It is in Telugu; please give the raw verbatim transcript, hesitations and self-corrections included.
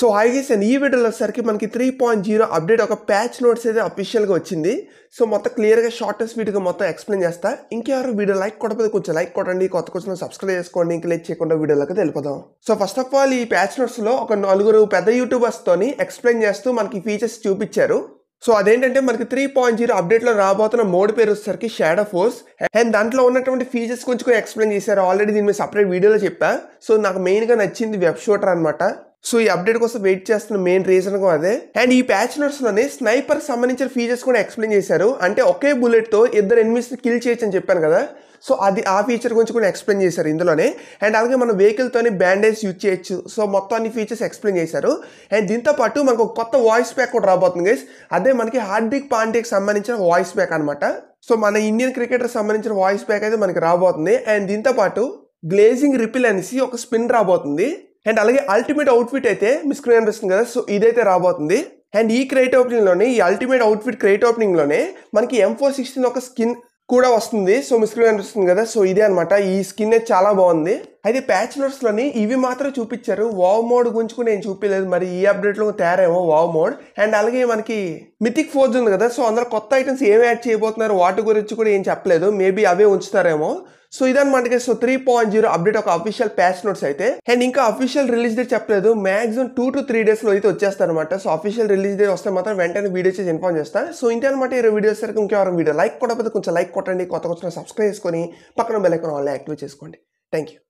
సో ఐ గెస్ అండ్ ఈ వీడియోలో వచ్చేసరికి మనకి త్రీ పాయింట్ జీరో అప్డేట్ ఒక ప్యాచ్ నోట్స్ అయితే అఫీషియల్గా వచ్చింది. సో మొత్తం క్లియర్గా షార్టెస్ట్ వీడియోగా మొత్తం ఎక్స్ప్లెయిన్ చేస్తా. ఇంకెవరు వీడియో లైక్ కొట్టకపోతే కొంచెం లైక్ కొట్టండి, కొత్త కొంచెం సబ్స్క్రైబ్ చేసుకోండి. ఇంక లేట్ చేయకుండా వీడియోలోకి వెళ్ళిపోదాం. సో ఫస్ట్ ఆఫ్ ఆల్ ఈ ప్యాచ్ నోట్స్లో ఒక నలుగురు పెద్ద యూట్యూబర్స్తోని ఎక్స్ప్లెయిన్ చేస్తూ మనకి ఫీచర్స్ చూపించారు. సో అదేంటంటే మనకి త్రీ పాయింట్ జీరో అప్డేట్లో రాబోతున్న మోడ్ పేరు వచ్చేసరికి షాడో ఫోర్స్ అండ్ దాంట్లో ఉన్నటువంటి ఫీచర్స్ కొంచెం ఎక్స్ప్లెయిన్ చేశారు. ఆల్రెడీ దీని మీద సపరేట్ వీడియోలో చెప్పా. సో నాకు మెయిన్గా నచ్చింది వెబ్ షూటర్ అనమాట. సో ఈ అప్డేట్ కోసం వెయిట్ చేస్తున్న మెయిన్ రీజన్ అదే. అండ్ ఈ ప్యాచ్ నోట్స్ లోనే స్నైపర్ సంబంధించిన ఫీచర్స్ కూడా ఎక్స్ప్లెయిన్ చేశారు. అంటే ఒకే బుల్లెట్ తో ఇద్దరు ఎనిమిస్ కిల్ చేయొచ్చు అని చెప్పాను కదా. సో అది ఆ ఫీచర్ గురించి కూడా ఎక్స్ప్లెయిన్ చేశారు ఇందులోనే. అండ్ అలాగే మన వెహికల్ తోని బ్యాండేజ్ యూజ్ చేయొచ్చు. సో మొత్తం అన్ని ఫీచర్స్ ఎక్స్ప్లెయిన్ చేశారు. అండ్ దీంతో పాటు మనకు ఒక కొత్త వాయిస్ ప్యాక్ కూడా రాబోతుంది గైస్. అదే మనకి హార్దిక్ పాండ్యాకి సంబంధించిన వాయిస్ ప్యాక్ అనమాట. సో మన ఇండియన్ క్రికెటర్ సంబంధించిన వాయిస్ ప్యాక్ అయితే మనకి రాబోతుంది. అండ్ దీంతో పాటు గ్లేజింగ్ రిపిల్ అనేసి ఒక స్పిన్ రాబోతుంది. అండ్ అలాగే అల్టిమేట్ అవుట్ఫిట్ అయితే మీ స్క్రీన్ అనిపిస్తుంది కదా. సో ఇదైతే రాబోతుంది. అండ్ ఈ క్రేట్ ఓపెనింగ్ లోనే ఈ అల్టిమేట్ అవుట్ఫిట్ క్రేట్ ఓపెనింగ్ లోనే మనకి ఎం ఫోర్ సిక్స్టీన్ ఒక స్కిన్ కూడా వస్తుంది. సో మీ స్క్రీన్ అనిపిస్తుంది కదా. సో ఇదే అనమాట. ఈ స్కిన్ అయితే చాలా బాగుంది. అయితే ప్యాచ్ నోట్స్ లోని ఇవి మాత్రం చూపించారు. వావ్ మోడ్ గురించి కూడా నేను చూపించలేదు. మరి ఈ అప్డేట్ లో తయారేమో వావ్ మోడ్. అండ్ అలాగే మనకి మిథిక్ ఫోర్జ్ ఉంది కదా. సో అందులో కొత్త ఐటమ్స్ ఏమి యాడ్ చేయబోతున్నారు వాటి గురించి కూడా ఏం చెప్పలేదు. మేబీ అవే ఉంచుతారేమో. సో ఇదన్నమాట. So three point zero update ఒక అఫీషియల్ ప్యాచ్ నోట్స్ అయితే. అండ్ ఇంకా అఫీషియల్ రిలీజ్ డేట్ చెప్పలేదు. Maximum two to three days లో అయితే వచ్చేస్తారు అనమాట. సో అఫీషియల్ రిలీజ్ డేట్ వస్తే మాత్రం వెంటనే వీడియో చేసి ఇన్ఫార్మ్ చేస్తా. సో ఇంతే అనమాట ఈ వీడియో సరికి. ఇంకెవరైనా వీడియో లైక్ కొట్టకపోతే కొంచెం లైక్ కొట్టండి, కొత్త కొంచెం సబ్స్క్రైబ్ చేసుకొని పక్కన బెల్ ఐకాన్ ఆల్ యాక్టివేట్ చేసుకోండి. Thank you.